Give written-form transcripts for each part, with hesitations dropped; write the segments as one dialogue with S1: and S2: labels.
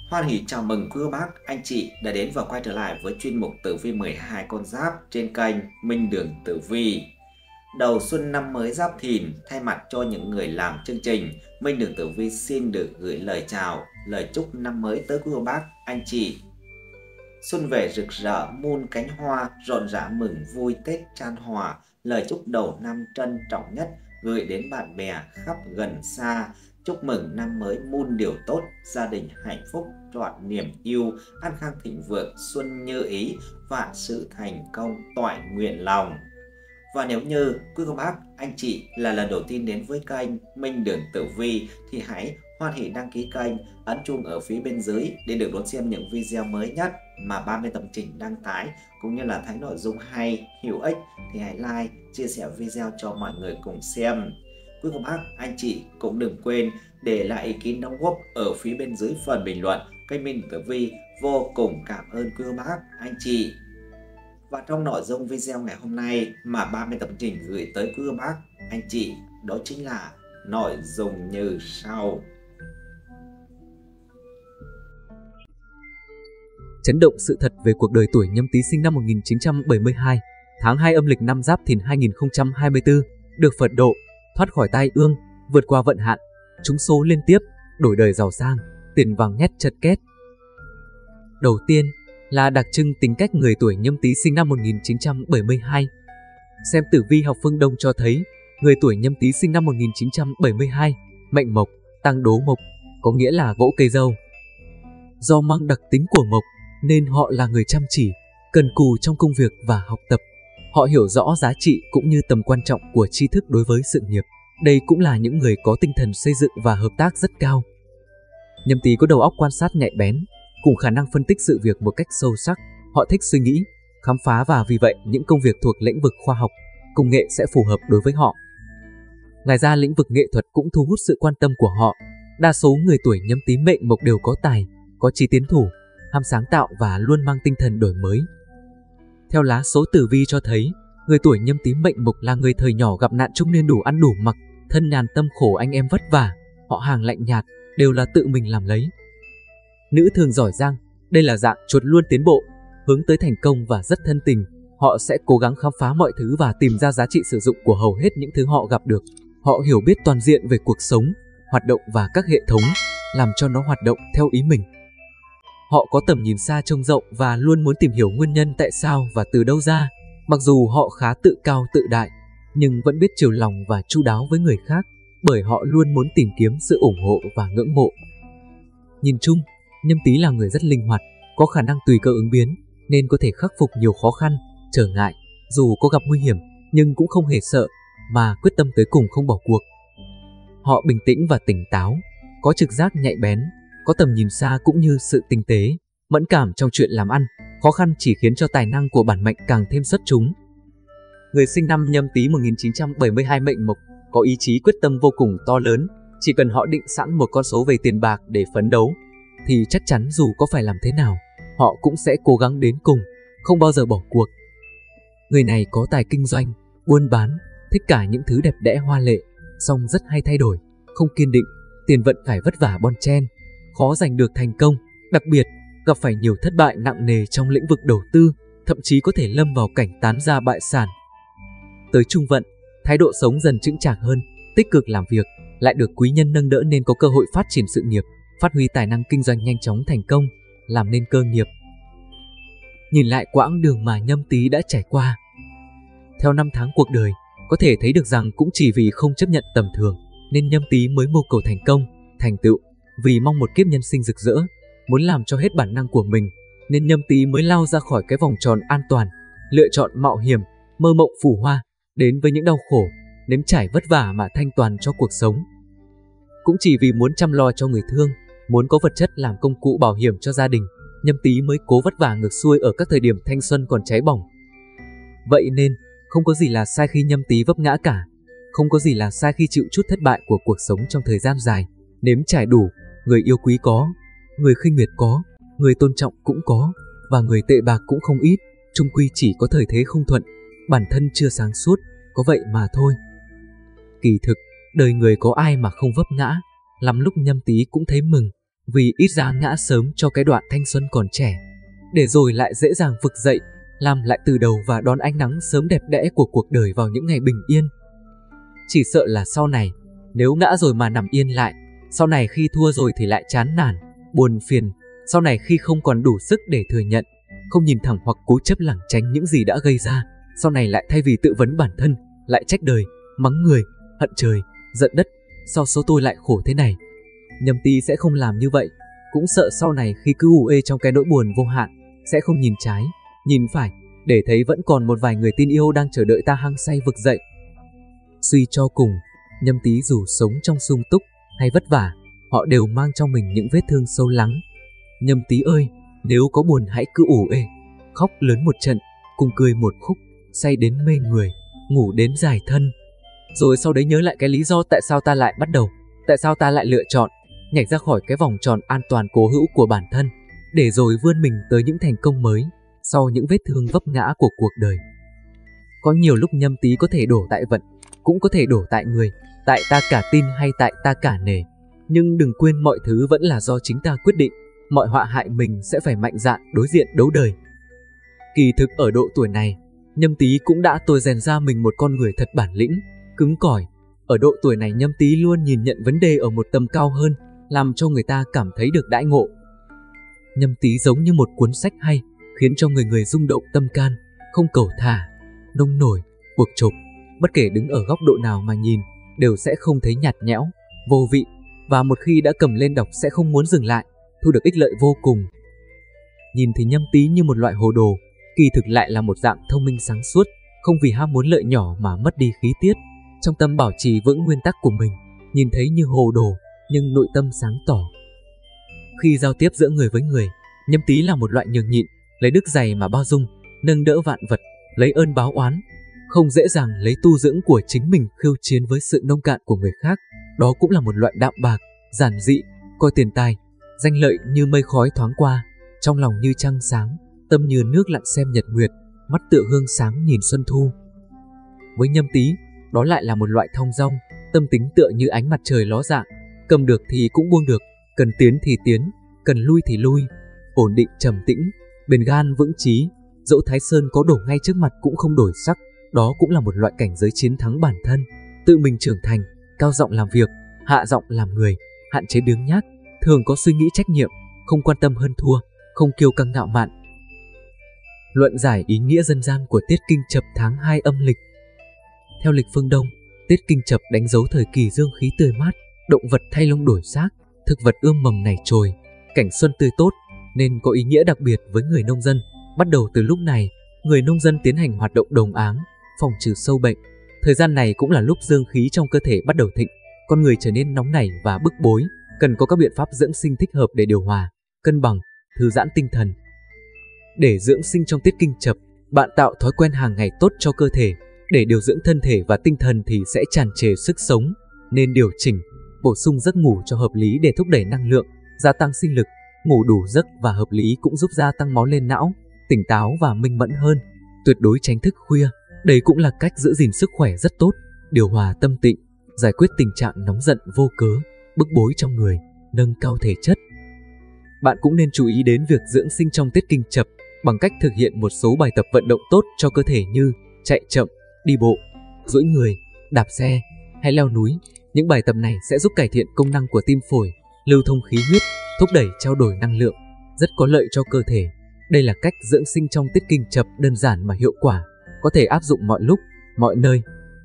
S1: Hoan hỉ chào mừng quý cô bác, anh chị đã đến và quay trở lại với chuyên mục tử vi 12 con giáp trên kênh Minh Đường Tử Vi. Đầu xuân năm mới Giáp Thìn, thay mặt cho những người làm chương trình, Minh Đường Tử Vi xin được gửi lời chào, lời chúc năm mới tới quý cô bác, anh chị. Xuân về rực rỡ muôn cánh hoa, rộn rã mừng vui Tết chan hòa, lời chúc đầu năm trân trọng nhất gửi đến bạn bè khắp gần xa. Chúc mừng năm mới muôn điều tốt, gia đình hạnh phúc, trọn niềm yêu, an khang thịnh vượng, xuân như ý, vạn sự thành công, toại nguyện lòng. Và nếu như quý cô bác, anh chị là lần đầu tiên đến với kênh Minh Đường Tử Vi thì hãy hoan hỉ đăng ký kênh, ấn chuông ở phía bên dưới để được đón xem những video mới nhất mà 30 tấm chỉnh đăng tải, cũng như là thấy nội dung hay, hữu ích thì hãy like, chia sẻ video cho mọi người cùng xem. Quý cô bác, anh chị cũng đừng quên để lại ý kiến đóng góp ở phía bên dưới phần bình luận. Kênh Minh Tử Vi vô cùng cảm ơn quý cô bác, anh chị. Và trong nội dung video ngày hôm nay mà 30 tấm chỉnh gửi tới quý cô bác, anh chị, đó chính là nội dung như sau.
S2: Chấn động sự thật về cuộc đời tuổi Nhâm Tý sinh năm 1972, tháng 2 âm lịch năm Giáp Thìn 2024, được Phật độ, thoát khỏi tai ương, vượt qua vận hạn, trúng số liên tiếp, đổi đời giàu sang, tiền vàng nhét chật két. Đầu tiên là đặc trưng tính cách người tuổi Nhâm Tý sinh năm 1972. Xem tử vi học phương Đông cho thấy, người tuổi Nhâm Tý sinh năm 1972, mệnh mộc, tăng đố mộc, có nghĩa là gỗ cây dâu. Do mang đặc tính của mộc, nên họ là người chăm chỉ, cần cù trong công việc và học tập. Họ hiểu rõ giá trị cũng như tầm quan trọng của tri thức đối với sự nghiệp. Đây cũng là những người có tinh thần xây dựng và hợp tác rất cao. Nhâm Tý có đầu óc quan sát nhạy bén, cùng khả năng phân tích sự việc một cách sâu sắc. Họ thích suy nghĩ, khám phá và vì vậy những công việc thuộc lĩnh vực khoa học, công nghệ sẽ phù hợp đối với họ. Ngoài ra lĩnh vực nghệ thuật cũng thu hút sự quan tâm của họ. Đa số người tuổi Nhâm Tý mệnh mộc đều có tài, có chí tiến thủ, ham sáng tạo và luôn mang tinh thần đổi mới. Theo lá số tử vi cho thấy, người tuổi Nhâm Tý mệnh mộc là người thời nhỏ gặp nạn trung niên đủ ăn đủ mặc, thân nhàn tâm khổ anh em vất vả, họ hàng lạnh nhạt, đều là tự mình làm lấy. Nữ thường giỏi giang, đây là dạng chuột luôn tiến bộ, hướng tới thành công và rất thân tình. Họ sẽ cố gắng khám phá mọi thứ và tìm ra giá trị sử dụng của hầu hết những thứ họ gặp được. Họ hiểu biết toàn diện về cuộc sống, hoạt động và các hệ thống, làm cho nó hoạt động theo ý mình. Họ có tầm nhìn xa trông rộng và luôn muốn tìm hiểu nguyên nhân tại sao và từ đâu ra. Mặc dù họ khá tự cao tự đại, nhưng vẫn biết chiều lòng và chu đáo với người khác, bởi họ luôn muốn tìm kiếm sự ủng hộ và ngưỡng mộ. Nhìn chung, Nhâm Tý là người rất linh hoạt, có khả năng tùy cơ ứng biến, nên có thể khắc phục nhiều khó khăn, trở ngại. Dù có gặp nguy hiểm, nhưng cũng không hề sợ, mà quyết tâm tới cùng không bỏ cuộc. Họ bình tĩnh và tỉnh táo, có trực giác nhạy bén, có tầm nhìn xa cũng như sự tinh tế, mẫn cảm trong chuyện làm ăn. Khó khăn chỉ khiến cho tài năng của bản mệnh càng thêm xuất chúng. Người sinh năm Nhâm Tý 1972 mệnh mộc có ý chí quyết tâm vô cùng to lớn. Chỉ cần họ định sẵn một con số về tiền bạc để phấn đấu, thì chắc chắn dù có phải làm thế nào, họ cũng sẽ cố gắng đến cùng, không bao giờ bỏ cuộc. Người này có tài kinh doanh, buôn bán, thích cả những thứ đẹp đẽ hoa lệ, song rất hay thay đổi, không kiên định, tiền vận phải vất vả bon chen, khó giành được thành công, đặc biệt gặp phải nhiều thất bại nặng nề trong lĩnh vực đầu tư, thậm chí có thể lâm vào cảnh tán gia bại sản. Tới trung vận, thái độ sống dần chững chạc hơn, tích cực làm việc, lại được quý nhân nâng đỡ nên có cơ hội phát triển sự nghiệp, phát huy tài năng kinh doanh nhanh chóng thành công, làm nên cơ nghiệp. Nhìn lại quãng đường mà Nhâm Tý đã trải qua, theo năm tháng cuộc đời, có thể thấy được rằng cũng chỉ vì không chấp nhận tầm thường, nên Nhâm Tý mới mưu cầu thành công, thành tựu. Vì mong một kiếp nhân sinh rực rỡ, muốn làm cho hết bản năng của mình, nên Nhâm Tý mới lao ra khỏi cái vòng tròn an toàn, lựa chọn mạo hiểm, mơ mộng phù hoa, đến với những đau khổ, nếm trải vất vả mà thanh toàn cho cuộc sống. Cũng chỉ vì muốn chăm lo cho người thương, muốn có vật chất làm công cụ bảo hiểm cho gia đình, Nhâm Tý mới cố vất vả ngược xuôi ở các thời điểm thanh xuân còn cháy bỏng. Vậy nên, không có gì là sai khi Nhâm Tý vấp ngã cả, không có gì là sai khi chịu chút thất bại của cuộc sống trong thời gian dài, nếm trải đủ, người yêu quý có, người khinh miệt có, người tôn trọng cũng có, và người tệ bạc cũng không ít, chung quy chỉ có thời thế không thuận, bản thân chưa sáng suốt, có vậy mà thôi. Kỳ thực, đời người có ai mà không vấp ngã, lắm lúc Nhâm Tý cũng thấy mừng, vì ít ra ngã sớm cho cái đoạn thanh xuân còn trẻ, để rồi lại dễ dàng vực dậy, làm lại từ đầu và đón ánh nắng sớm đẹp đẽ của cuộc đời vào những ngày bình yên. Chỉ sợ là sau này, nếu ngã rồi mà nằm yên lại, sau này khi thua rồi thì lại chán nản, buồn phiền, sau này khi không còn đủ sức để thừa nhận, không nhìn thẳng hoặc cố chấp lảng tránh những gì đã gây ra, sau này lại thay vì tự vấn bản thân, lại trách đời, mắng người, hận trời, giận đất, sao số tôi lại khổ thế này. Nhâm Tý sẽ không làm như vậy, cũng sợ sau này khi cứ ù ê trong cái nỗi buồn vô hạn, sẽ không nhìn trái, nhìn phải, để thấy vẫn còn một vài người tin yêu đang chờ đợi ta hăng say vực dậy. Suy cho cùng, Nhâm Tý dù sống trong sung túc hay vất vả, họ đều mang trong mình những vết thương sâu lắng. Nhâm Tý ơi, nếu có buồn hãy cứ ủ ê, khóc lớn một trận, cùng cười một khúc, say đến mê người, ngủ đến dài thân. Rồi sau đấy nhớ lại cái lý do tại sao ta lại bắt đầu, tại sao ta lại lựa chọn, nhảy ra khỏi cái vòng tròn an toàn cố hữu của bản thân, để rồi vươn mình tới những thành công mới, sau những vết thương vấp ngã của cuộc đời. Có nhiều lúc Nhâm Tý có thể đổ tại vận, cũng có thể đổ tại người, tại ta cả tin hay tại ta cả nể. Nhưng đừng quên mọi thứ vẫn là do chính ta quyết định, mọi họa hại mình sẽ phải mạnh dạn đối diện đấu đời. Kỳ thực ở độ tuổi này, Nhâm Tý cũng đã tôi rèn ra mình một con người thật bản lĩnh, cứng cỏi. Ở độ tuổi này Nhâm Tý luôn nhìn nhận vấn đề ở một tầm cao hơn, làm cho người ta cảm thấy được đãi ngộ. Nhâm Tý giống như một cuốn sách hay, khiến cho người người rung động tâm can, không cầu thả, nông nổi, buộc chộp. Bất kể đứng ở góc độ nào mà nhìn, đều sẽ không thấy nhạt nhẽo, vô vị, và một khi đã cầm lên đọc sẽ không muốn dừng lại, thu được ích lợi vô cùng. Nhìn thì Nhâm Tý như một loại hồ đồ, kỳ thực lại là một dạng thông minh sáng suốt, không vì ham muốn lợi nhỏ mà mất đi khí tiết, trong tâm bảo trì vững nguyên tắc của mình, nhìn thấy như hồ đồ, nhưng nội tâm sáng tỏ. Khi giao tiếp giữa người với người, Nhâm Tý là một loại nhường nhịn, lấy đức dày mà bao dung, nâng đỡ vạn vật, lấy ơn báo oán, không dễ dàng lấy tu dưỡng của chính mình khiêu chiến với sự nông cạn của người khác. Đó cũng là một loại đạm bạc, giản dị, coi tiền tài, danh lợi như mây khói thoáng qua, trong lòng như trăng sáng, tâm như nước lặng xem nhật nguyệt, mắt tựa hương sáng nhìn xuân thu. Với Nhâm Tý, đó lại là một loại thong dong, tâm tính tựa như ánh mặt trời ló dạng, cầm được thì cũng buông được, cần tiến thì tiến, cần lui thì lui, ổn định trầm tĩnh, bền gan vững chí, dẫu Thái Sơn có đổ ngay trước mặt cũng không đổi sắc. Đó cũng là một loại cảnh giới chiến thắng bản thân, tự mình trưởng thành, cao giọng làm việc, hạ giọng làm người, hạn chế biếng nhác, thường có suy nghĩ trách nhiệm, không quan tâm hơn thua, không kiêu căng ngạo mạn. Luận giải ý nghĩa dân gian của Tiết Kinh Chập tháng 2 âm lịch. Theo lịch phương Đông, Tiết Kinh Chập đánh dấu thời kỳ dương khí tươi mát, động vật thay lông đổi xác, thực vật ươm mầm nảy chồi, cảnh xuân tươi tốt, nên có ý nghĩa đặc biệt với người nông dân. Bắt đầu từ lúc này, người nông dân tiến hành hoạt động đồng áng, phòng trừ sâu bệnh. Thời gian này cũng là lúc dương khí trong cơ thể bắt đầu thịnh, con người trở nên nóng nảy và bức bối, cần có các biện pháp dưỡng sinh thích hợp để điều hòa, cân bằng, thư giãn tinh thần. Để dưỡng sinh trong Tiết Kinh Chập, bạn tạo thói quen hàng ngày tốt cho cơ thể. Để điều dưỡng thân thể và tinh thần thì sẽ tràn trề sức sống, nên điều chỉnh, bổ sung giấc ngủ cho hợp lý để thúc đẩy năng lượng, gia tăng sinh lực. Ngủ đủ giấc và hợp lý cũng giúp gia tăng máu lên não, tỉnh táo và minh mẫn hơn. Tuyệt đối tránh thức khuya, đây cũng là cách giữ gìn sức khỏe rất tốt, điều hòa tâm tịnh, giải quyết tình trạng nóng giận vô cớ, bức bối trong người, nâng cao thể chất. Bạn cũng nên chú ý đến việc dưỡng sinh trong Tiết Kinh Chập bằng cách thực hiện một số bài tập vận động tốt cho cơ thể như chạy chậm, đi bộ, duỗi người, đạp xe hay leo núi. Những bài tập này sẽ giúp cải thiện công năng của tim phổi, lưu thông khí huyết, thúc đẩy trao đổi năng lượng, rất có lợi cho cơ thể. Đây là cách dưỡng sinh trong Tiết Kinh Chập đơn giản mà hiệu quả, có thể áp dụng mọi lúc, mọi nơi.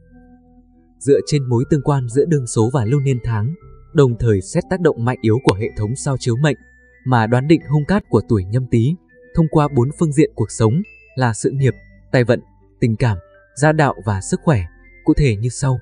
S2: Dựa trên mối tương quan giữa đương số và lưu niên tháng, đồng thời xét tác động mạnh yếu của hệ thống sao chiếu mệnh, mà đoán định hung cát của tuổi Nhâm Tý thông qua 4 phương diện cuộc sống là sự nghiệp, tài vận, tình cảm, gia đạo và sức khỏe, cụ thể như sau.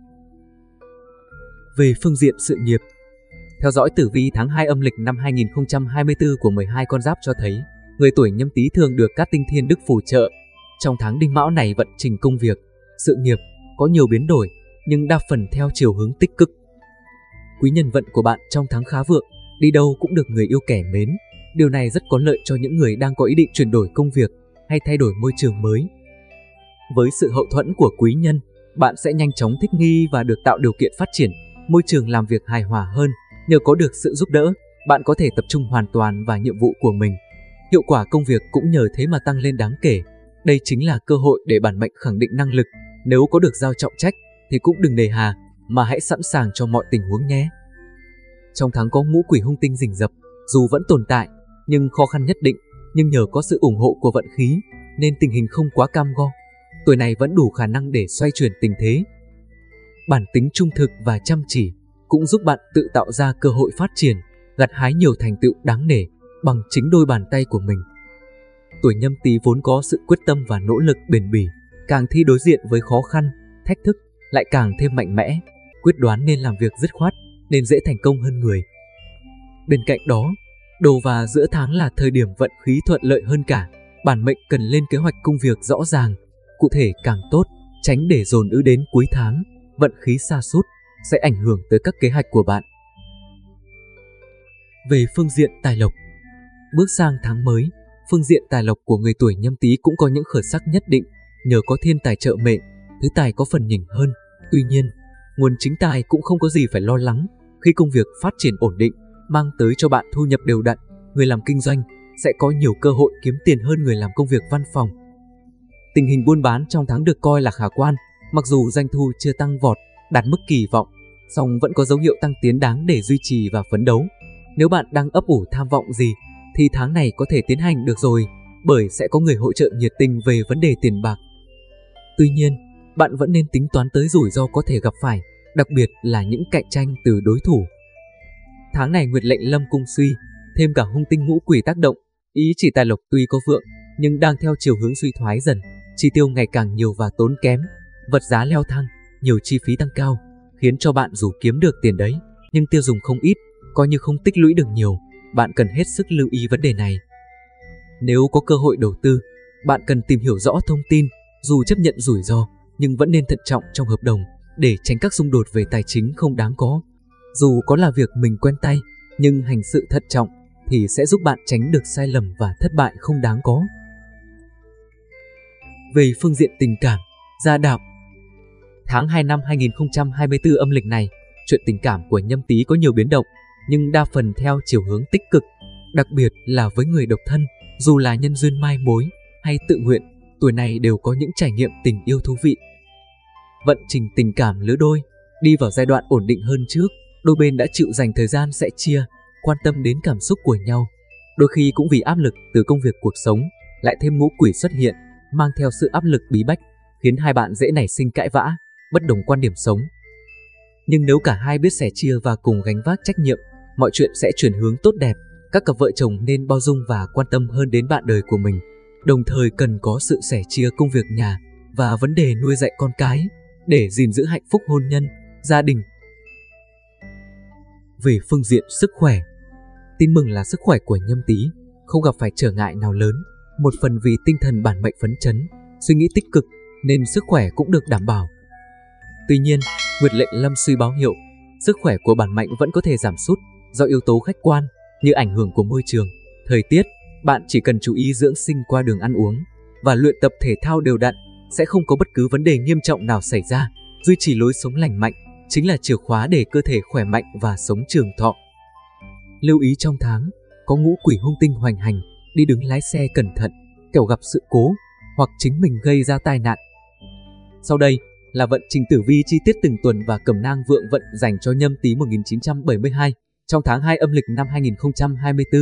S2: Về phương diện sự nghiệp, theo dõi tử vi tháng 2 âm lịch năm 2024 của 12 con giáp cho thấy, người tuổi Nhâm Tý thường được các tinh thiên đức phù trợ. Trong tháng Đinh Mão này vận trình công việc, sự nghiệp có nhiều biến đổi, nhưng đa phần theo chiều hướng tích cực. Quý nhân vận của bạn trong tháng khá vượng, đi đâu cũng được người yêu kẻ mến. Điều này rất có lợi cho những người đang có ý định chuyển đổi công việc hay thay đổi môi trường mới. Với sự hậu thuẫn của quý nhân, bạn sẽ nhanh chóng thích nghi và được tạo điều kiện phát triển, môi trường làm việc hài hòa hơn. Nhờ có được sự giúp đỡ, bạn có thể tập trung hoàn toàn vào nhiệm vụ của mình. Hiệu quả công việc cũng nhờ thế mà tăng lên đáng kể. Đây chính là cơ hội để bản mệnh khẳng định năng lực. Nếu có được giao trọng trách thì cũng đừng nề hà, mà hãy sẵn sàng cho mọi tình huống nhé. Trong tháng có ngũ quỷ hung tinh rình rập, dù vẫn tồn tại, nhưng khó khăn nhất định, nhưng nhờ có sự ủng hộ của vận khí, nên tình hình không quá cam go. Tuổi này vẫn đủ khả năng để xoay chuyển tình thế. Bản tính trung thực và chăm chỉ cũng giúp bạn tự tạo ra cơ hội phát triển, gặt hái nhiều thành tựu đáng nể bằng chính đôi bàn tay của mình. Tuổi Nhâm Tý vốn có sự quyết tâm và nỗ lực bền bỉ, càng thi đối diện với khó khăn, thách thức lại càng thêm mạnh mẽ, quyết đoán nên làm việc dứt khoát, nên dễ thành công hơn người. Bên cạnh đó, đầu và giữa tháng là thời điểm vận khí thuận lợi hơn cả. Bản mệnh cần lên kế hoạch công việc rõ ràng, cụ thể càng tốt, tránh để dồn ứ đến cuối tháng. Vận khí sa sút sẽ ảnh hưởng tới các kế hoạch của bạn. Về phương diện tài lộc, bước sang tháng mới, phương diện tài lộc của người tuổi Nhâm Tý cũng có những khởi sắc nhất định, nhờ có thiên tài trợ mệnh, thứ tài có phần nhỉnh hơn. Tuy nhiên, nguồn chính tài cũng không có gì phải lo lắng, khi công việc phát triển ổn định, mang tới cho bạn thu nhập đều đặn. Người làm kinh doanh sẽ có nhiều cơ hội kiếm tiền hơn người làm công việc văn phòng. Tình hình buôn bán trong tháng được coi là khả quan, mặc dù doanh thu chưa tăng vọt, đạt mức kỳ vọng, song vẫn có dấu hiệu tăng tiến đáng để duy trì và phấn đấu. Nếu bạn đang ấp ủ tham vọng gì, thì tháng này có thể tiến hành được rồi, bởi sẽ có người hỗ trợ nhiệt tình về vấn đề tiền bạc. Tuy nhiên, bạn vẫn nên tính toán tới rủi ro có thể gặp phải, đặc biệt là những cạnh tranh từ đối thủ. Tháng này Nguyệt lệnh Lâm cung suy, thêm cả hung tinh ngũ quỷ tác động, ý chỉ tài lộc tuy có vượng, nhưng đang theo chiều hướng suy thoái dần, chi tiêu ngày càng nhiều và tốn kém, vật giá leo thang, nhiều chi phí tăng cao, khiến cho bạn dù kiếm được tiền đấy, nhưng tiêu dùng không ít, coi như không tích lũy được nhiều. Bạn cần hết sức lưu ý vấn đề này. Nếu có cơ hội đầu tư, bạn cần tìm hiểu rõ thông tin, dù chấp nhận rủi ro, nhưng vẫn nên thận trọng trong hợp đồng, để tránh các xung đột về tài chính không đáng có. Dù có là việc mình quen tay, nhưng hành sự thận trọng thì sẽ giúp bạn tránh được sai lầm và thất bại không đáng có. Về phương diện tình cảm, gia đạo, tháng 2 năm 2024 âm lịch này, chuyện tình cảm của Nhâm Tý có nhiều biến động, nhưng đa phần theo chiều hướng tích cực, đặc biệt là với người độc thân, dù là nhân duyên mai mối hay tự nguyện, tuổi này đều có những trải nghiệm tình yêu thú vị. Vận trình tình cảm lứa đôi đi vào giai đoạn ổn định hơn trước, đôi bên đã chịu dành thời gian sẻ chia, quan tâm đến cảm xúc của nhau. Đôi khi cũng vì áp lực từ công việc cuộc sống, lại thêm ngũ quỷ xuất hiện, mang theo sự áp lực bí bách, khiến hai bạn dễ nảy sinh cãi vã, bất đồng quan điểm sống. Nhưng nếu cả hai biết sẻ chia và cùng gánh vác trách nhiệm, mọi chuyện sẽ chuyển hướng tốt đẹp. Các cặp vợ chồng nên bao dung và quan tâm hơn đến bạn đời của mình, đồng thời cần có sự sẻ chia công việc nhà và vấn đề nuôi dạy con cái, để gìn giữ hạnh phúc hôn nhân, gia đình. Về phương diện sức khỏe, tin mừng là sức khỏe của Nhâm Tý không gặp phải trở ngại nào lớn, một phần vì tinh thần bản mệnh phấn chấn, suy nghĩ tích cực nên sức khỏe cũng được đảm bảo. Tuy nhiên, Nguyệt lệnh Lâm suy báo hiệu sức khỏe của bản mệnh vẫn có thể giảm sút do yếu tố khách quan như ảnh hưởng của môi trường, thời tiết. Bạn chỉ cần chú ý dưỡng sinh qua đường ăn uống và luyện tập thể thao đều đặn, sẽ không có bất cứ vấn đề nghiêm trọng nào xảy ra. Duy trì lối sống lành mạnh chính là chìa khóa để cơ thể khỏe mạnh và sống trường thọ. Lưu ý trong tháng có ngũ quỷ hung tinh hoành hành, đi đứng lái xe cẩn thận, kẻo gặp sự cố hoặc chính mình gây ra tai nạn. Sau đây là vận trình tử vi chi tiết từng tuần và cẩm nang vượng vận dành cho Nhâm Tý 1972 trong tháng 2 âm lịch năm 2024.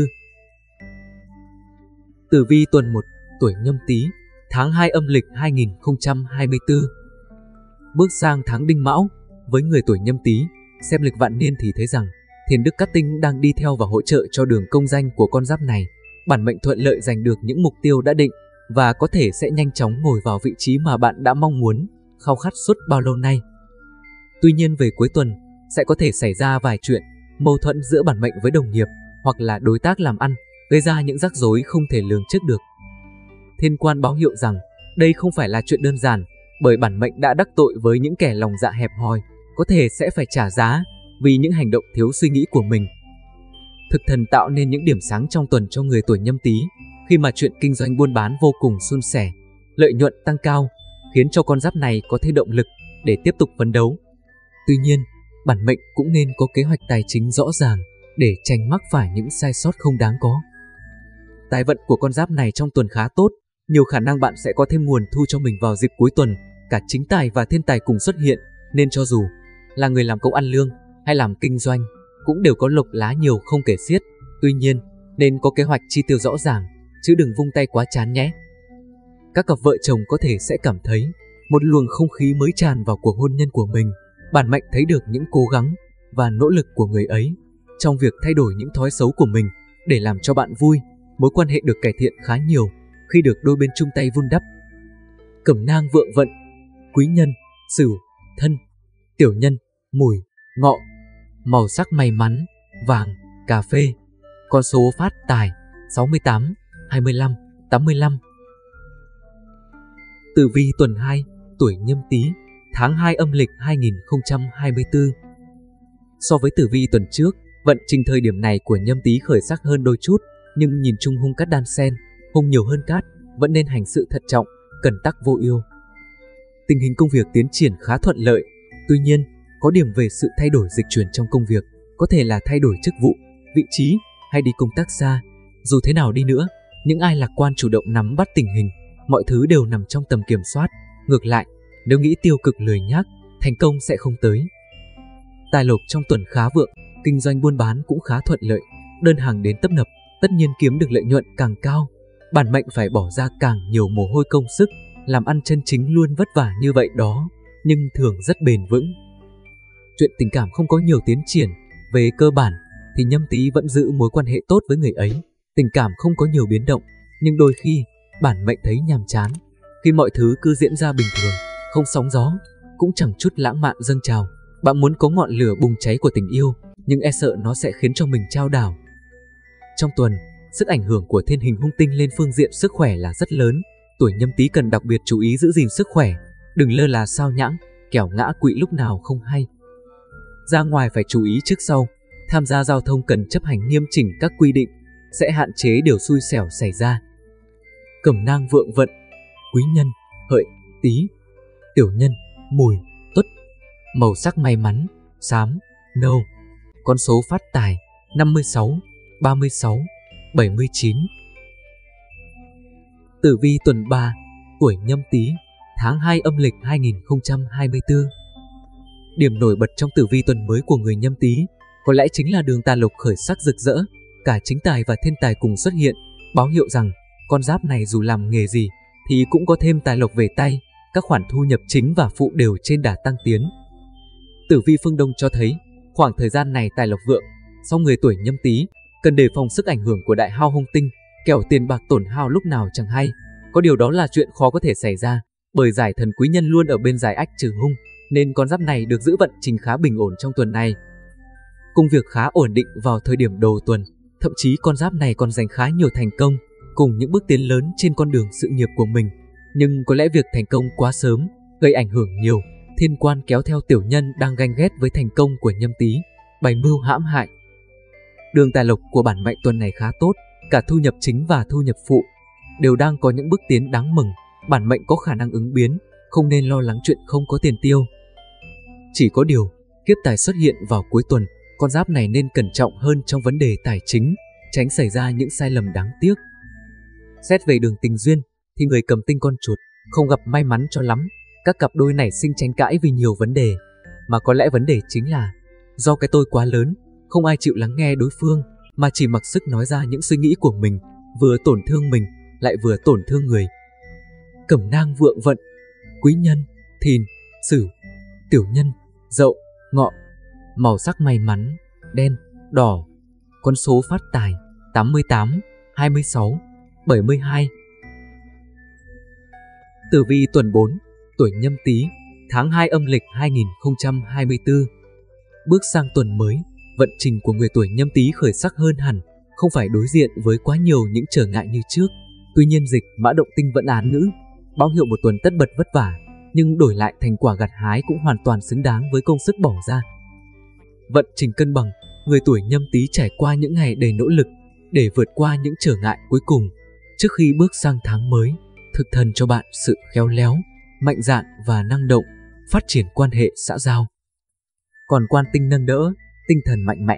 S2: Tử vi tuần 1, tuổi Nhâm Tý, tháng 2 âm lịch 2024. Bước sang tháng Đinh Mão, với người tuổi Nhâm Tý, xem lịch vạn niên thì thấy rằng thiên đức cát tinh đang đi theo và hỗ trợ cho đường công danh của con giáp này. Bản mệnh thuận lợi giành được những mục tiêu đã định và có thể sẽ nhanh chóng ngồi vào vị trí mà bạn đã mong muốn, khao khát suốt bao lâu nay. Tuy nhiên về cuối tuần sẽ có thể xảy ra vài chuyện mâu thuẫn giữa bản mệnh với đồng nghiệp hoặc là đối tác làm ăn, gây ra những rắc rối không thể lường trước được. Thiên quan báo hiệu rằng đây không phải là chuyện đơn giản, bởi bản mệnh đã đắc tội với những kẻ lòng dạ hẹp hòi, có thể sẽ phải trả giá vì những hành động thiếu suy nghĩ của mình. Thực thần tạo nên những điểm sáng trong tuần cho người tuổi Nhâm Tý, khi mà chuyện kinh doanh buôn bán vô cùng suôn sẻ, lợi nhuận tăng cao, khiến cho con giáp này có thêm động lực để tiếp tục phấn đấu. Tuy nhiên, bản mệnh cũng nên có kế hoạch tài chính rõ ràng, để tránh mắc phải những sai sót không đáng có. Tài vận của con giáp này trong tuần khá tốt, nhiều khả năng bạn sẽ có thêm nguồn thu cho mình vào dịp cuối tuần, cả chính tài và thiên tài cùng xuất hiện, nên cho dù là người làm công ăn lương hay làm kinh doanh cũng đều có lộc lá nhiều không kể xiết. Tuy nhiên, nên có kế hoạch chi tiêu rõ ràng, chứ đừng vung tay quá chán nhé. Các cặp vợ chồng có thể sẽ cảm thấy một luồng không khí mới tràn vào cuộc hôn nhân của mình. Bản mệnh thấy được những cố gắng và nỗ lực của người ấy trong việc thay đổi những thói xấu của mình để làm cho bạn vui. Mối quan hệ được cải thiện khá nhiều khi được đôi bên chung tay vun đắp. Cẩm nang vượng vận: Quý Nhân, Sửu, Thân, Tiểu Nhân, Mùi, Ngọ. Màu sắc may mắn: vàng, cà phê. Con số phát tài: 68, 25, 85. Tử vi tuần 2, tuổi Nhâm Tý, tháng 2 âm lịch 2024. So với tử vi tuần trước, vận trình thời điểm này của Nhâm Tý khởi sắc hơn đôi chút, nhưng nhìn chung hung cát đan xen, hung nhiều hơn cát, vẫn nên hành sự thận trọng, cẩn tắc vô ưu. Tình hình công việc tiến triển khá thuận lợi, tuy nhiên, có điểm về sự thay đổi dịch chuyển trong công việc, có thể là thay đổi chức vụ, vị trí hay đi công tác xa. Dù thế nào đi nữa, những ai lạc quan chủ động nắm bắt tình hình, mọi thứ đều nằm trong tầm kiểm soát. Ngược lại, nếu nghĩ tiêu cực lười nhác, thành công sẽ không tới. Tài lộc trong tuần khá vượng, kinh doanh buôn bán cũng khá thuận lợi, đơn hàng đến tấp nập, tất nhiên kiếm được lợi nhuận càng cao. Bản mệnh phải bỏ ra càng nhiều mồ hôi công sức, làm ăn chân chính luôn vất vả như vậy đó, nhưng thường rất bền vững. Chuyện tình cảm không có nhiều tiến triển, về cơ bản thì Nhâm Tý vẫn giữ mối quan hệ tốt với người ấy. Tình cảm không có nhiều biến động, nhưng đôi khi bản mệnh thấy nhàm chán khi mọi thứ cứ diễn ra bình thường, không sóng gió, cũng chẳng chút lãng mạn dâng trào. Bạn muốn có ngọn lửa bùng cháy của tình yêu, nhưng e sợ nó sẽ khiến cho mình chao đảo. Trong tuần, sức ảnh hưởng của thiên hình hung tinh lên phương diện sức khỏe là rất lớn. Tuổi Nhâm Tý cần đặc biệt chú ý giữ gìn sức khỏe, đừng lơ là sao nhãng, kẻo ngã quỵ lúc nào không hay. Ra ngoài phải chú ý trước sau, tham gia giao thông cần chấp hành nghiêm chỉnh các quy định, sẽ hạn chế điều xui xẻo xảy ra. Cẩm nang vượng vận: Quý Nhân, Hợi, Tý, Tiểu Nhân, Mùi, Tuất. Màu sắc may mắn: xám, nâu. Con số phát tài: 56, 36, 79. Tử vi tuần 3, tuổi Nhâm Tý, tháng 2 âm lịch 2024. Điểm nổi bật trong tử vi tuần mới của người Nhâm Tý có lẽ chính là đường tài lộc khởi sắc rực rỡ, cả chính tài và thiên tài cùng xuất hiện, báo hiệu rằng con giáp này dù làm nghề gì thì cũng có thêm tài lộc về tay, các khoản thu nhập chính và phụ đều trên đà tăng tiến. Tử vi phương Đông cho thấy khoảng thời gian này tài lộc vượng, song người tuổi Nhâm Tý cần đề phòng sức ảnh hưởng của đại hao hung tinh, kẻo tiền bạc tổn hao lúc nào chẳng hay. Có điều đó là chuyện khó có thể xảy ra, bởi giải thần quý nhân luôn ở bên giải ách trừ hung, nên con giáp này được giữ vận trình khá bình ổn trong tuần này. Công việc khá ổn định vào thời điểm đầu tuần, thậm chí con giáp này còn giành khá nhiều thành công cùng những bước tiến lớn trên con đường sự nghiệp của mình. Nhưng có lẽ việc thành công quá sớm gây ảnh hưởng nhiều, thiên quan kéo theo tiểu nhân đang ganh ghét với thành công của Nhâm Tý, bày mưu hãm hại. Đường tài lộc của bản mệnh tuần này khá tốt, cả thu nhập chính và thu nhập phụ đều đang có những bước tiến đáng mừng. Bản mệnh có khả năng ứng biến, không nên lo lắng chuyện không có tiền tiêu. Chỉ có điều, kiếp tài xuất hiện vào cuối tuần, con giáp này nên cẩn trọng hơn trong vấn đề tài chính, tránh xảy ra những sai lầm đáng tiếc. Xét về đường tình duyên, thì người cầm tinh con chuột không gặp may mắn cho lắm. Các cặp đôi nảy sinh tranh cãi vì nhiều vấn đề, mà có lẽ vấn đề chính là do cái tôi quá lớn, không ai chịu lắng nghe đối phương, mà chỉ mặc sức nói ra những suy nghĩ của mình, vừa tổn thương mình, lại vừa tổn thương người. Cẩm nang vượng vận: Quý Nhân, Thìn, Sửu, Tiểu Nhân, Dậu, Ngọ. Màu sắc may mắn: đen, đỏ. Con số phát tài: 88, 26, 72. Tử vi tuần 4, tuổi Nhâm Tý, tháng 2 âm lịch 2024. Bước sang tuần mới, vận trình của người tuổi Nhâm Tý khởi sắc hơn hẳn, không phải đối diện với quá nhiều những trở ngại như trước. Tuy nhiên dịch mã động tinh vẫn án ngữ, báo hiệu một tuần tất bật vất vả, nhưng đổi lại thành quả gặt hái cũng hoàn toàn xứng đáng với công sức bỏ ra. Vận trình cân bằng, người tuổi Nhâm Tý trải qua những ngày đầy nỗ lực để vượt qua những trở ngại cuối cùng. Trước khi bước sang tháng mới, thực thần cho bạn sự khéo léo, mạnh dạn và năng động, phát triển quan hệ xã giao. Còn quan tinh nâng đỡ, tinh thần mạnh mẽ,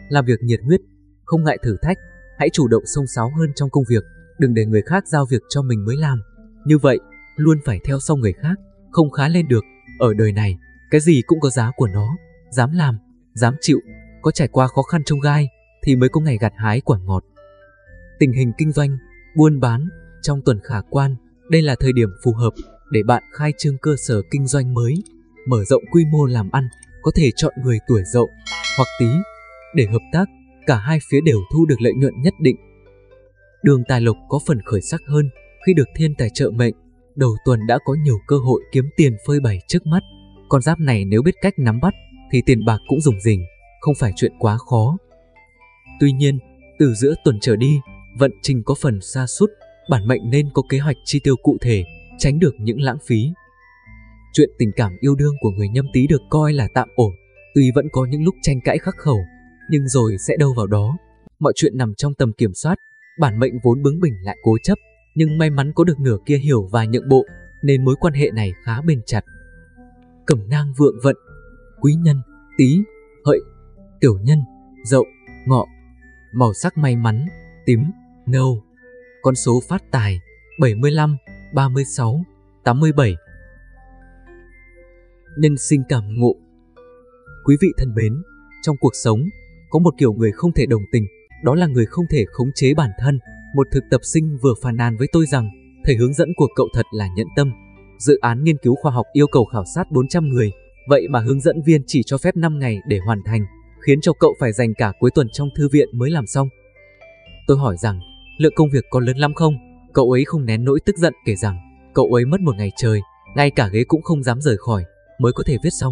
S2: làm việc nhiệt huyết, không ngại thử thách, hãy chủ động xông xáo hơn trong công việc, đừng để người khác giao việc cho mình mới làm. Như vậy, luôn phải theo sau người khác, không khá lên được. Ở đời này, cái gì cũng có giá của nó, dám làm, dám chịu, có trải qua khó khăn chông gai thì mới có ngày gặt hái quả ngọt. Tình hình kinh doanh, buôn bán trong tuần khả quan, đây là thời điểm phù hợp để bạn khai trương cơ sở kinh doanh mới, mở rộng quy mô làm ăn, có thể chọn người tuổi Dậu hoặc Tý để hợp tác, cả hai phía đều thu được lợi nhuận nhất định. Đường tài lộc có phần khởi sắc hơn khi được thiên tài trợ mệnh, đầu tuần đã có nhiều cơ hội kiếm tiền phơi bày trước mắt. Con giáp này nếu biết cách nắm bắt thì tiền bạc cũng rủng rỉnh, không phải chuyện quá khó. Tuy nhiên, từ giữa tuần trở đi, vận trình có phần sa sút, bản mệnh nên có kế hoạch chi tiêu cụ thể, tránh được những lãng phí. Chuyện tình cảm yêu đương của người Nhâm Tý được coi là tạm ổn, tuy vẫn có những lúc tranh cãi khắc khẩu, nhưng rồi sẽ đâu vào đó. Mọi chuyện nằm trong tầm kiểm soát, bản mệnh vốn bướng bỉnh lại cố chấp, nhưng may mắn có được nửa kia hiểu và nhượng bộ, nên mối quan hệ này khá bền chặt. Cẩm nang vượng vận, quý nhân, Tý, Hợi, tiểu nhân, Dậu, Ngọ. Màu sắc may mắn, tím, nâu. Con số phát tài, 75, 36, 87. Nhân sinh cảm ngộ. Quý vị thân mến, trong cuộc sống, có một kiểu người không thể đồng tình, đó là người không thể khống chế bản thân. Một thực tập sinh vừa phàn nàn với tôi rằng, thầy hướng dẫn của cậu thật là nhẫn tâm. Dự án nghiên cứu khoa học yêu cầu khảo sát 400 người, vậy mà hướng dẫn viên chỉ cho phép 5 ngày để hoàn thành, khiến cho cậu phải dành cả cuối tuần trong thư viện mới làm xong. Tôi hỏi rằng, lượng công việc có lớn lắm không? Cậu ấy không nén nỗi tức giận kể rằng, cậu ấy mất một ngày trời, ngay cả ghế cũng không dám rời khỏi, mới có thể viết xong.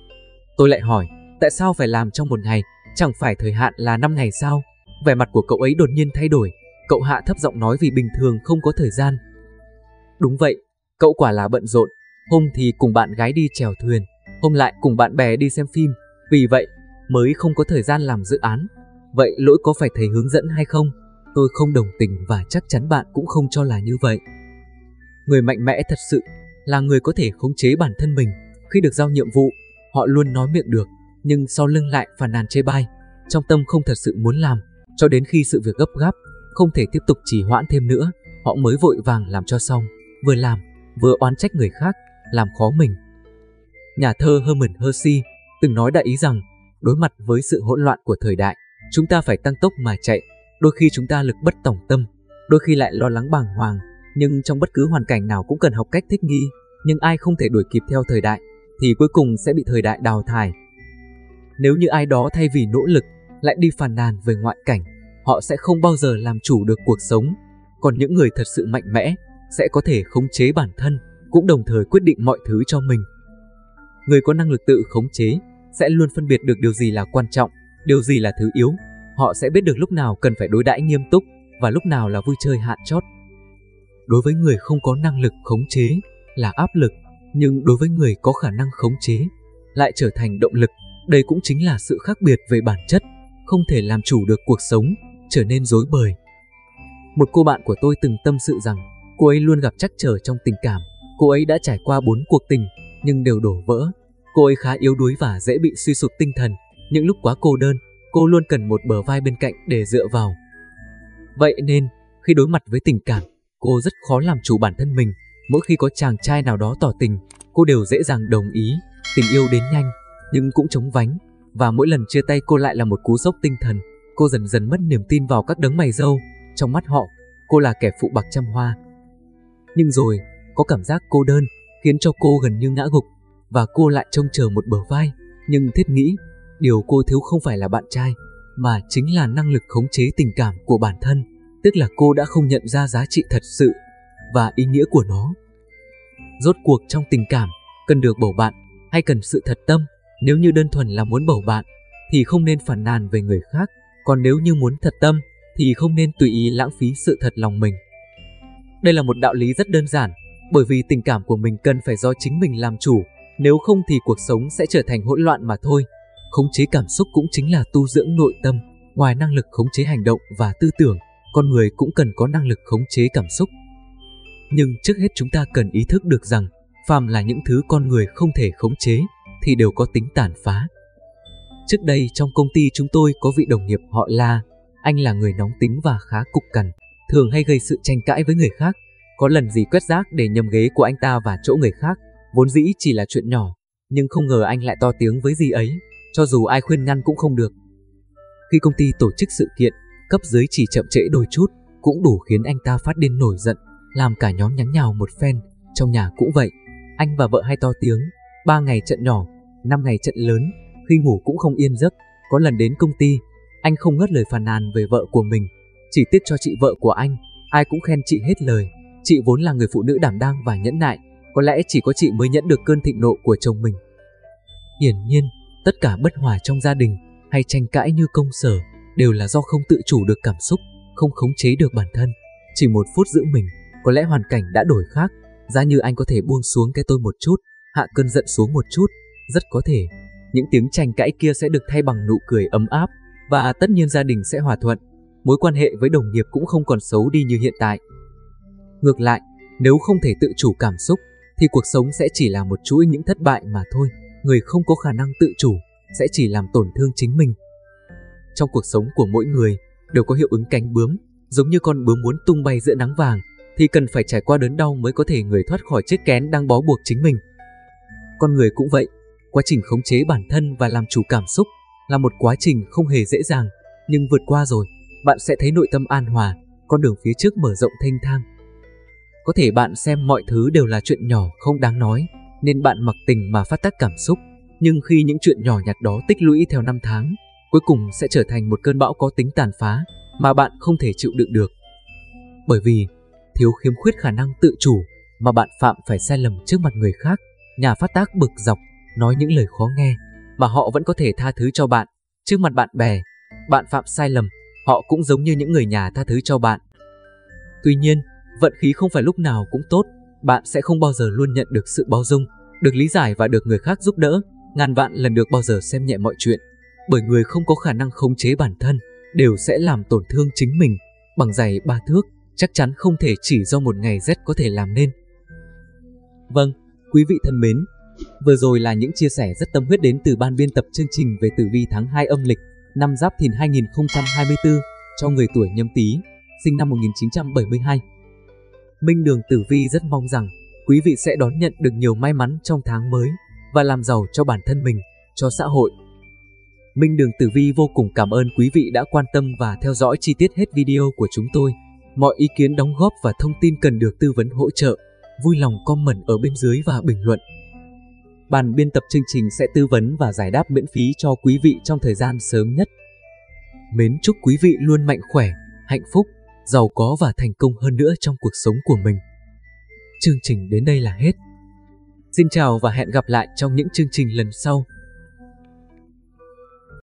S2: Tôi lại hỏi, tại sao phải làm trong một ngày, chẳng phải thời hạn là 5 ngày sao? Vẻ mặt của cậu ấy đột nhiên thay đổi, cậu hạ thấp giọng nói vì bình thường không có thời gian. Đúng vậy, cậu quả là bận rộn, hôm thì cùng bạn gái đi chèo thuyền, hôm lại cùng bạn bè đi xem phim, vì vậy mới không có thời gian làm dự án. Vậy lỗi có phải thầy hướng dẫn hay không? Tôi không đồng tình và chắc chắn bạn cũng không cho là như vậy. Người mạnh mẽ thật sự là người có thể khống chế bản thân mình. Khi được giao nhiệm vụ, họ luôn nói miệng được, nhưng sau lưng lại phàn nàn chê bai, trong tâm không thật sự muốn làm, cho đến khi sự việc gấp gáp, không thể tiếp tục trì hoãn thêm nữa, họ mới vội vàng làm cho xong, vừa làm, vừa oán trách người khác, làm khó mình. Nhà thơ Hermann Hesse từng nói đại ý rằng, đối mặt với sự hỗn loạn của thời đại, chúng ta phải tăng tốc mà chạy. Đôi khi chúng ta lực bất tòng tâm, đôi khi lại lo lắng bàng hoàng, nhưng trong bất cứ hoàn cảnh nào cũng cần học cách thích nghi. Nhưng ai không thể đuổi kịp theo thời đại, thì cuối cùng sẽ bị thời đại đào thải. Nếu như ai đó thay vì nỗ lực, lại đi phàn nàn về ngoại cảnh, họ sẽ không bao giờ làm chủ được cuộc sống. Còn những người thật sự mạnh mẽ, sẽ có thể khống chế bản thân, cũng đồng thời quyết định mọi thứ cho mình. Người có năng lực tự khống chế, sẽ luôn phân biệt được điều gì là quan trọng, điều gì là thứ yếu. Họ sẽ biết được lúc nào cần phải đối đãi nghiêm túc, và lúc nào là vui chơi hạn chót. Đối với người không có năng lực khống chế là áp lực, nhưng đối với người có khả năng khống chế lại trở thành động lực. Đây cũng chính là sự khác biệt về bản chất, không thể làm chủ được cuộc sống, trở nên rối bời. Một cô bạn của tôi từng tâm sự rằng, cô ấy luôn gặp trắc trở trong tình cảm. Cô ấy đã trải qua 4 cuộc tình, nhưng đều đổ vỡ. Cô ấy khá yếu đuối và dễ bị suy sụp tinh thần. Những lúc quá cô đơn, cô luôn cần một bờ vai bên cạnh để dựa vào. Vậy nên, khi đối mặt với tình cảm, cô rất khó làm chủ bản thân mình. Mỗi khi có chàng trai nào đó tỏ tình, cô đều dễ dàng đồng ý. Tình yêu đến nhanh, nhưng cũng chóng vánh. Và mỗi lần chia tay cô lại là một cú sốc tinh thần. Cô dần dần mất niềm tin vào các đấng mày râu. Trong mắt họ, cô là kẻ phụ bạc trăm hoa. Nhưng rồi, có cảm giác cô đơn, khiến cho cô gần như ngã gục. Và cô lại trông chờ một bờ vai. Nhưng thiết nghĩ, điều cô thiếu không phải là bạn trai, mà chính là năng lực khống chế tình cảm của bản thân. Tức là cô đã không nhận ra giá trị thật sự và ý nghĩa của nó. Rốt cuộc trong tình cảm, cần được bầu bạn hay cần sự thật tâm? Nếu như đơn thuần là muốn bầu bạn, thì không nên phàn nàn về người khác. Còn nếu như muốn thật tâm, thì không nên tùy ý lãng phí sự thật lòng mình. Đây là một đạo lý rất đơn giản, bởi vì tình cảm của mình cần phải do chính mình làm chủ. Nếu không thì cuộc sống sẽ trở thành hỗn loạn mà thôi. Khống chế cảm xúc cũng chính là tu dưỡng nội tâm. Ngoài năng lực khống chế hành động và tư tưởng, con người cũng cần có năng lực khống chế cảm xúc. Nhưng trước hết chúng ta cần ý thức được rằng, phàm là những thứ con người không thể khống chế, thì đều có tính tàn phá. Trước đây trong công ty chúng tôi có vị đồng nghiệp họ La. Anh là người nóng tính và khá cục cằn, thường hay gây sự tranh cãi với người khác. Có lần gì quét rác để nhầm ghế của anh ta và chỗ người khác, vốn dĩ chỉ là chuyện nhỏ, nhưng không ngờ anh lại to tiếng với dì ấy, cho dù ai khuyên ngăn cũng không được. Khi công ty tổ chức sự kiện, cấp dưới chỉ chậm trễ đôi chút cũng đủ khiến anh ta phát điên nổi giận, làm cả nhóm nhắn nhào một phen. Trong nhà cũng vậy, anh và vợ hay to tiếng, 3 ngày trận nhỏ, 5 ngày trận lớn, khi ngủ cũng không yên giấc. Có lần đến công ty, anh không ngớt lời phàn nàn về vợ của mình, chỉ tiếc cho chị vợ của anh, ai cũng khen chị hết lời. Chị vốn là người phụ nữ đảm đang và nhẫn nại, có lẽ chỉ có chị mới nhẫn được cơn thịnh nộ của chồng mình. Hiển nhiên, tất cả bất hòa trong gia đình hay tranh cãi như công sở đều là do không tự chủ được cảm xúc, không khống chế được bản thân. Chỉ một phút giữ mình, có lẽ hoàn cảnh đã đổi khác. Giá như anh có thể buông xuống cái tôi một chút, hạ cơn giận xuống một chút, rất có thể những tiếng tranh cãi kia sẽ được thay bằng nụ cười ấm áp, và tất nhiên gia đình sẽ hòa thuận. Mối quan hệ với đồng nghiệp cũng không còn xấu đi như hiện tại. Ngược lại, nếu không thể tự chủ cảm xúc, thì cuộc sống sẽ chỉ là một chuỗi những thất bại mà thôi. Người không có khả năng tự chủ sẽ chỉ làm tổn thương chính mình. Trong cuộc sống của mỗi người đều có hiệu ứng cánh bướm, giống như con bướm muốn tung bay giữa nắng vàng thì cần phải trải qua đớn đau mới có thể người thoát khỏi chiếc kén đang bó buộc chính mình. Con người cũng vậy, quá trình khống chế bản thân và làm chủ cảm xúc là một quá trình không hề dễ dàng, nhưng vượt qua rồi, bạn sẽ thấy nội tâm an hòa, con đường phía trước mở rộng thênh thang. Có thể bạn xem mọi thứ đều là chuyện nhỏ không đáng nói, nên bạn mặc tình mà phát tác cảm xúc, nhưng khi những chuyện nhỏ nhặt đó tích lũy theo năm tháng, cuối cùng sẽ trở thành một cơn bão có tính tàn phá mà bạn không thể chịu đựng được. Bởi vì thiếu khiếm khuyết khả năng tự chủ mà bạn phạm phải sai lầm trước mặt người khác, nhà phát tác bực dọc, nói những lời khó nghe mà họ vẫn có thể tha thứ cho bạn. Trước mặt bạn bè, bạn phạm sai lầm, họ cũng giống như những người nhà tha thứ cho bạn. Tuy nhiên, vận khí không phải lúc nào cũng tốt, bạn sẽ không bao giờ luôn nhận được sự bao dung, được lý giải và được người khác giúp đỡ, ngàn vạn lần được bao giờ xem nhẹ mọi chuyện. Bởi người không có khả năng khống chế bản thân đều sẽ làm tổn thương chính mình. Bằng giày 3 thước chắc chắn không thể chỉ do một ngày rét có thể làm nên. Vâng, quý vị thân mến, vừa rồi là những chia sẻ rất tâm huyết đến từ ban biên tập chương trình về tử vi tháng 2 âm lịch năm Giáp Thìn 2024 cho người tuổi Nhâm Tý, sinh năm 1972. Minh Đường Tử Vi rất mong rằng quý vị sẽ đón nhận được nhiều may mắn trong tháng mới và làm giàu cho bản thân mình, cho xã hội. Minh Đường Tử Vi vô cùng cảm ơn quý vị đã quan tâm và theo dõi chi tiết hết video của chúng tôi. Mọi ý kiến đóng góp và thông tin cần được tư vấn hỗ trợ, vui lòng comment ở bên dưới và bình luận. Ban biên tập chương trình sẽ tư vấn và giải đáp miễn phí cho quý vị trong thời gian sớm nhất. Mến chúc quý vị luôn mạnh khỏe, hạnh phúc, giàu có và thành công hơn nữa trong cuộc sống của mình. Chương trình đến đây là hết. Xin chào và hẹn gặp lại trong những chương trình lần sau.